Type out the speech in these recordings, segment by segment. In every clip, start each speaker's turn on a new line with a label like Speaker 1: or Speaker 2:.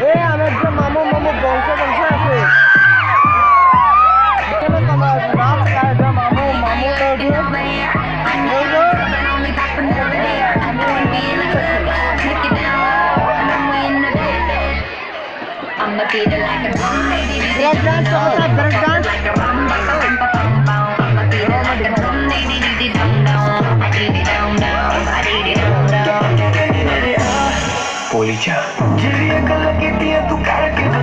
Speaker 1: এ আমার যে মামু মামু বংশ বংশ আছে কেন তোমার নাচ গায় যে মামু মামু লড়ু লড়ু ব্রেক ডান্স কথা break dance
Speaker 2: Polija jadi akal lagi dia tukar kita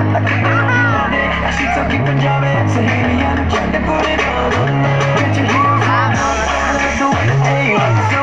Speaker 2: asik sakit penjara seharian canda boleh kecil hidup do hey so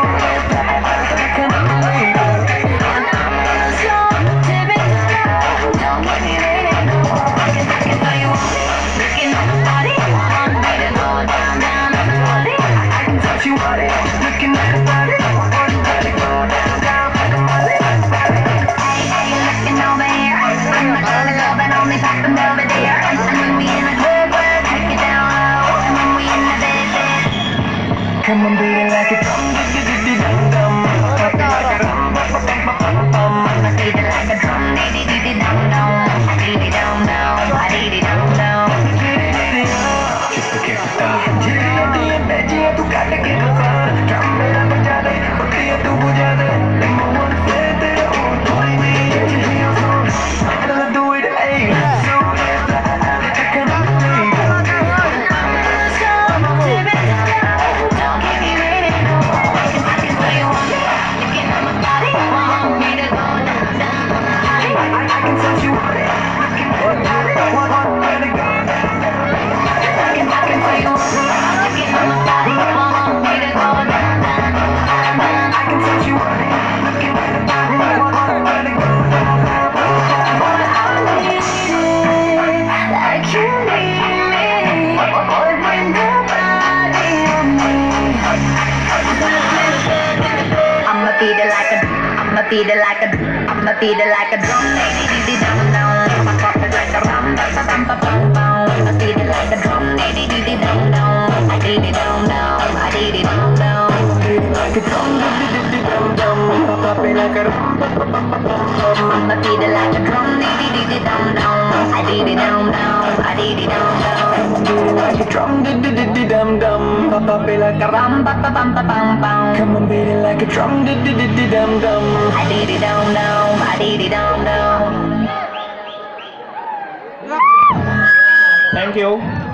Speaker 2: Come on, baby, like it dum dum dum. Like a rum bum bum bum bum. I feel it like a drum dum dum. I feel it dum dum. I feel it dum dum. चुप के कुत्ता जिया दिया मैं जिया तू काट के रखा drum मेरा बजा दे बतिया तू बुझा दे नंबर वन से तेरे और कोई नहीं जिया सो I'm gonna do it hey so beat it like a I'ma beat it like a drum dum dum pop it like a rum bum bum bum bum I'ma beat it like a drum dum dum I beat it dum dum I beat it dum dum beat it like a drum dum dum pop it like a rum bum bum bum I'ma beat it like a drum dum dum I beat it dum dum I beat it dum dum beat it like a drum dum dum pop it like a rum bum bum bum come on beat it like a drum dum dum I did it down down, I did it down down.
Speaker 1: Thank you.